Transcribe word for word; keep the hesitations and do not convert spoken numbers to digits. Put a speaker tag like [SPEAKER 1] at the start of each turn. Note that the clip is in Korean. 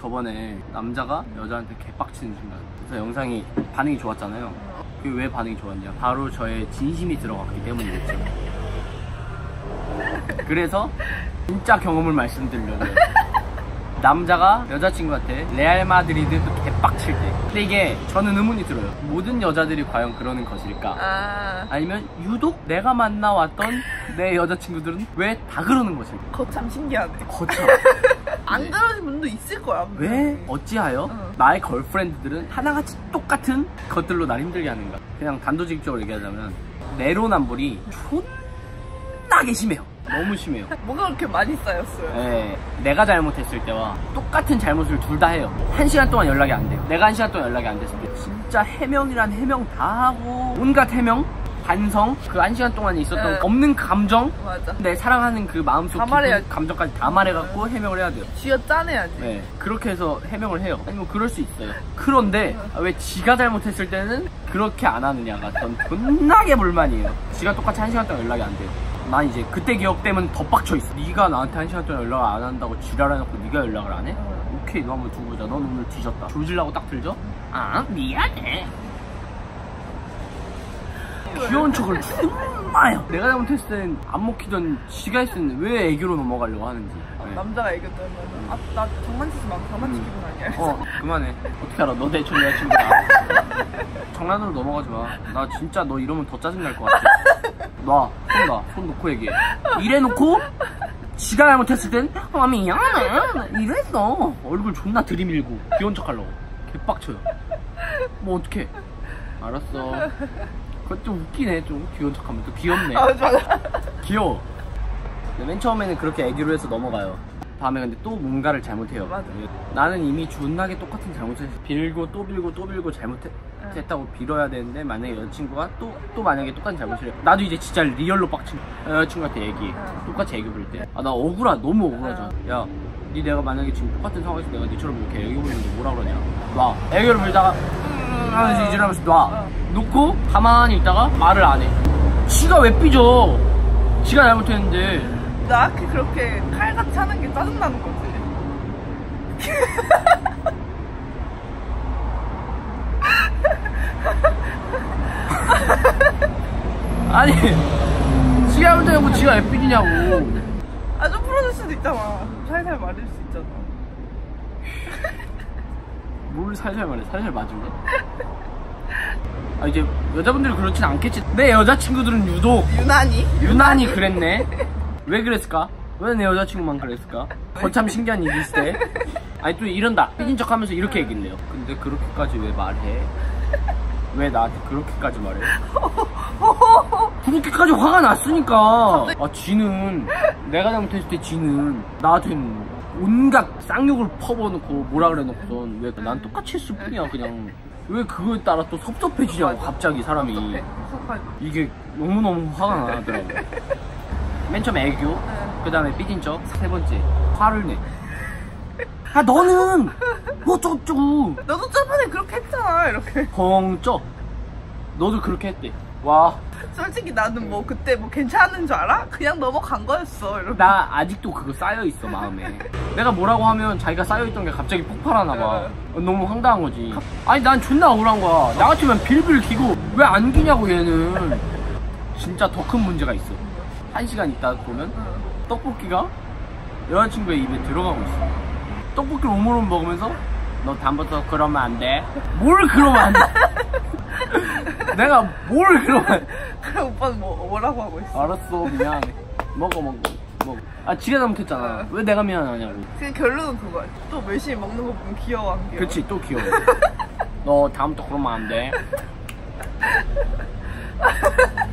[SPEAKER 1] 저번에 남자가 여자한테 개빡치는 순간, 그래서 영상이 반응이 좋았잖아요. 그게 왜 반응이 좋았냐? 바로 저의 진심이 들어갔기 때문이겠죠. 그래서 진짜 경험을 말씀드리려고요. 남자가 여자친구한테 레알 마드리드 개빡칠 때. 근데 이게 저는 의문이 들어요. 모든 여자들이 과연 그러는 것일까? 아... 아니면 유독 내가 만나왔던 내 여자친구들은 왜 다 그러는 것일까?
[SPEAKER 2] 거참 신기하네.
[SPEAKER 1] 거참.
[SPEAKER 2] 안 네. 그러는 분도 있을 거야.
[SPEAKER 1] 왜 어찌하여 어. 나의 걸프렌드들은 하나같이 똑같은 것들로 날 힘들게 하는가? 그냥 단도직입적으로 얘기하자면 내로남불이 존나게 심해요. 너무 심해요.
[SPEAKER 2] 뭐가 그렇게 많이 쌓였어요?
[SPEAKER 1] 네, 내가 잘못했을 때와 똑같은 잘못을 둘 다 해요. 한 시간 동안 연락이 안 돼요. 내가 한 시간 동안 연락이 안 됐을 때 진짜 해명이란 해명 다 하고 온갖 해명, 반성, 그 한 시간 동안 있었던 네. 없는 감정, 맞아. 내 사랑하는 그 마음속 다 말해야... 감정까지 다 말해갖고 네. 해명을 해야 돼요.
[SPEAKER 2] 쥐어 짜내야지.
[SPEAKER 1] 네, 그렇게 해서 해명을 해요. 아니면 그럴 수 있어요. 그런데 네. 왜 지가 잘못했을 때는 그렇게 안 하느냐가 전 존나게 불만이에요. 지가 똑같이 한 시간 동안 연락이 안 돼요. 난 이제 그때 기억 때문에 더 빡쳐있어. 네가 나한테 한 시간 동안 연락을 안 한다고 지랄해놓고 네가 연락을 안 해? 어. 오케이, 너 한번 두고 보자. 넌 오늘 뒤졌다. 조질라고 딱 들죠? 아, 미안해. 귀여운 척을 존나요. 내가 잘못했을 땐 안 먹히던 지가 했을 때는 왜 애교로 넘어가려고 하는지.
[SPEAKER 2] 네. 남자가 애교 때문에 아, 나 장난치지 마. 장난치기 분 아니야.
[SPEAKER 1] 어, 그만해. 어떻게 알아? 너 내 전 여자친구야. 장난으로 넘어가지 마. 나 진짜 너 이러면 더 짜증날 것 같아. 놔, 손 놔. 손 놓고 얘기해. 이래놓고 지가 잘못했을 땐 아, 미안해. 이랬어. 얼굴 존나 들이밀고 귀여운 척 하려고. 개빡쳐요. 뭐 어떡해. 알았어. 그거 좀 웃기네. 좀 귀여운 척하면 또 귀엽네.
[SPEAKER 2] 아, 맞아.
[SPEAKER 1] 귀여워. 맨 처음에는 그렇게 애기로 해서 넘어가요. 다음에 근데 또 뭔가를 잘못해요.
[SPEAKER 2] 맞아.
[SPEAKER 1] 나는 이미 존나게 똑같은 잘못을 빌고 또 빌고 또 빌고 잘못했다고 빌어야 되는데 만약에 여자친구가 또, 또 만약에 똑같은 잘못을 해요. 나도 이제 진짜 리얼로 빡친 여자친구한테 얘기해. 응. 똑같이 애교 부릴 때. 아, 나 억울하, 너무 억울하잖아. 응. 야, 니 내가 만약에 지금 똑같은 상황에서 내가 니처럼 이렇게 애교 부리는데 뭐라 그러냐. 놔. 애교를 부리다가 음 하면서 이질하면서 놔. 응. 놓고 가만히 있다가 말을 안 해. 지가 왜 삐져? 지가 잘못했는데.
[SPEAKER 2] 나한테 그렇게 칼같이 하는 게 짜증나는 거지.
[SPEAKER 1] 아니, 지가 잘못해갖고 지가 왜 삐지냐고.
[SPEAKER 2] 아, 좀 풀어줄 수도 있잖아. 살살 말릴 수 있잖아.
[SPEAKER 1] 뭘 살살 말해? 살살 맞을래? 아, 이제 여자분들이 그렇진 않겠지. 내 여자친구들은 유독
[SPEAKER 2] 유난히?
[SPEAKER 1] 유난히 그랬네. 왜 그랬을까? 왜 내 여자친구만 그랬을까? 거참 신기한 일이 있을 때. 아니 또 이런다. 삐진 척 하면서 이렇게 얘기를 해요. 근데 그렇게까지 왜 말해? 왜 나한테 그렇게까지 말해? 그렇게까지 화가 났으니까. 아, 지는 내가 잘못했을 때 지는 나한테는 온갖 쌍욕을 퍼버놓고 뭐라 그래놓고선 왜 난 똑같이 했을 뿐이야. 그냥 왜 그거에 따라 또 섭섭해지냐고 갑자기 사람이. 섭섭해. 이게 너무너무 화가 나더라고. 맨 처음 애교, 응. 그 다음에 삐진 척, 세 번째 화를 내. 아, 너는 뭐 어쩌고저쩌고.
[SPEAKER 2] 너도 저번에 그렇게 했잖아. 이렇게
[SPEAKER 1] 펑쩍. 너도 그렇게 했대. 와,
[SPEAKER 2] 솔직히 나는 뭐 그때 뭐 괜찮은 줄 알아? 그냥 넘어간 거였어. 이렇게.
[SPEAKER 1] 나 아직도 그거 쌓여있어 마음에. 내가 뭐라고 하면 자기가 쌓여있던 게 갑자기 폭발하나봐. 응. 너무 황당한 거지. 아니 난 존나 억울한 거야. 나 같으면 빌빌 기고 왜 안 기냐고. 얘는 진짜 더 큰 문제가 있어. 한 시간 있다 보면 응. 떡볶이가 여자친구의 입에 들어가고 있어. 떡볶이를 오물오물 먹으면서 너 다음부터 그러면 안 돼. 뭘 그러면 안 돼. 내가 뭘 그러면.
[SPEAKER 2] 그럼 오빠는 뭐, 뭐라고 하고 있어?
[SPEAKER 1] 알았어, 미안해. 먹어 먹어 먹어. 아, 지가 잘못했잖아. 응. 왜 내가 미안하냐고.
[SPEAKER 2] 그 결론은 그거야. 또 열심히 먹는 거 보면 귀여워 안 귀여워?
[SPEAKER 1] 그치, 또 귀여워. 너 다음부터 그러면 안 돼.